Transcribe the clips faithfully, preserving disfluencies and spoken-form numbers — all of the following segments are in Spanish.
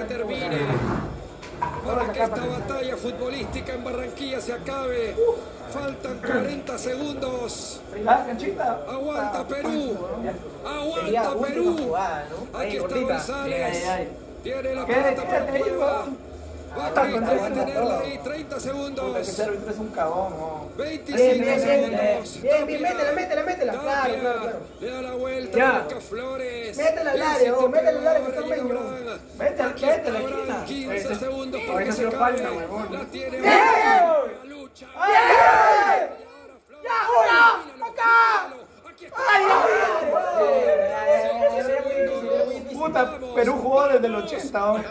termine, para que esta batalla futbolística en Barranquilla se acabe. Faltan cuarenta segundos. Aguanta Perú. Aguanta Perú. Aquí está González. Tiene la pelota por arriba. Va a tenerla ahí. treinta segundos. Es un cagón. veinticinco segundos. Bien, bien, métela, métela, métela. Claro, claro, claro. Le da la vuelta a Lucas Flores. Métela al área, oh, métela al área que está medio. Métela, métela, esquina. quince segundos para que se acabe. La tiene. La lucha. ¡Ya, ahora! ¡Acá! Aquí está. Puta, Perú jugó desde el ochenta. ¡Vamos!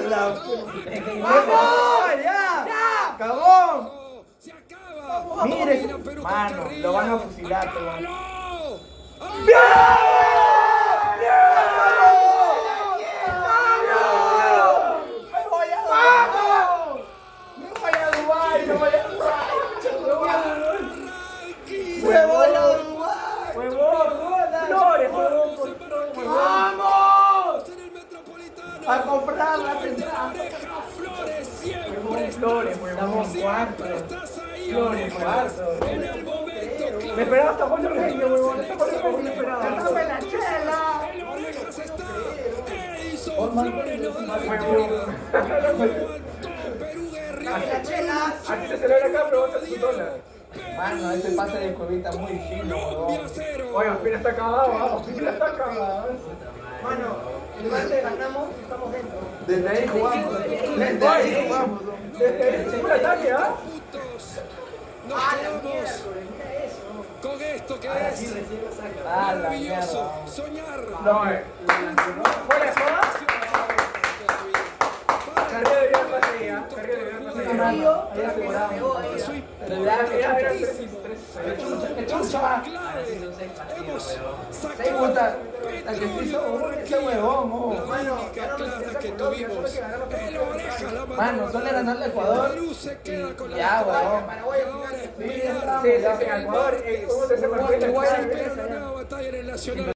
¡Ya! ¡Ya! ¡Cagón! Se acaba. Mire, mano, lo van a fusilar. A comprar la central. Flores siempre. Flores, huevón, cuarto. Flores, cuarto. En el momento Me esperaba hasta Juan Jorge, huevón. Hasta Juan Jorge me esperaba. ¡Dame la chela! en orejas está Edison Flores. Nos da la victoria. Perú guerrero. ¡La chela! Aquí se celebra acá, pero vas a su dólar. Mano, ese pase de Cuevita muy fino, huevón. Oiga, Pina está acabado, vamos. Pina está acabado. Mano, el martes ganamos y estamos dentro. Desde ahí jugamos. Desde ahí jugamos. Desde ahí es un ataque, ¿ah? Nos ¡Ah, la quedamos miércoles! Mira eso. con esto que Ahora es sí, recién lo saca. Ah, la maravilloso. mierda. Soñar. No, eh. ¿Fuera de joda? Carrera de vida pasea. Carrera de vida pasea. Río, la pegó ahí. Hemos Seis puta. La que se hizo ese huevón, oh. Mano, clara que tuvimos. El oreja la mandó. Mano, solo ganarle a Ecuador. Perú se queda con la Ya, victoria. huevón. Paraguay al Ahora final. es mirar Sí, sí, sí, Ecuador. ¿Cómo te se Uruguay espera la nueva batalla en el Nacional.